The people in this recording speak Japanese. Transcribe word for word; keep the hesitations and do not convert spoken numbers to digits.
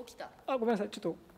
起きた。 あ、ごめんなさい。ちょっと